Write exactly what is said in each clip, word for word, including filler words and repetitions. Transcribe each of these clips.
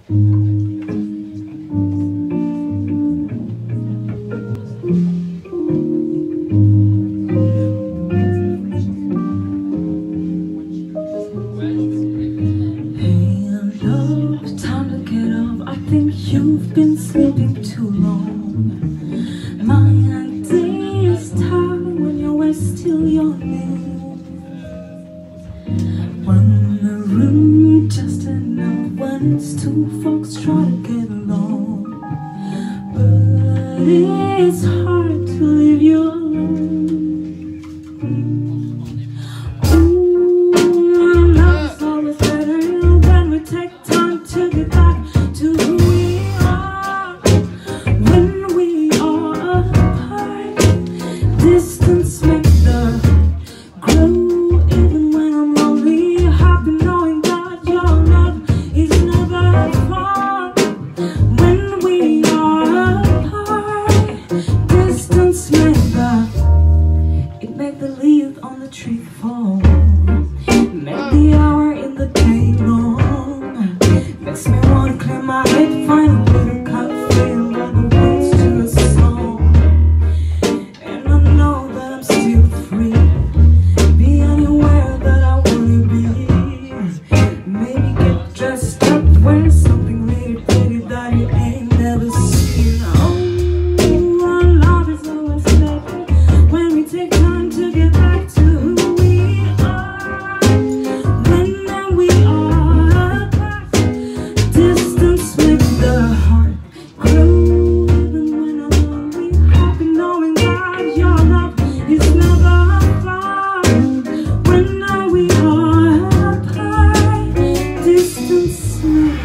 You've been sleeping too long. My idea is time when you were still yawning. One room just enough when it's two folks try to get along. But it's hard to leave you alone. Ooh, love is always better when we take time to get back to who we are. When we are apart, distance makes the grow. Even when I'm lonely, happy knowing that your love is never far. When we are apart, distance makes the it make the leaf on the tree fall. Make the hour in the day long. Makes me wanna clear my head, find a little cafe and write the words to a song. And I know that I'm still free, be anywhere that I wanna be. Maybe get dressed up, wear something really pretty that you ain't never seen. Oh, our love is always better when we take time to get back to who we are. When we are apart, distance makes the heart grow. Even when I'm lonely, happy knowing that your love is never far. When we are apart, distance makes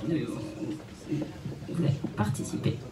voulait participer.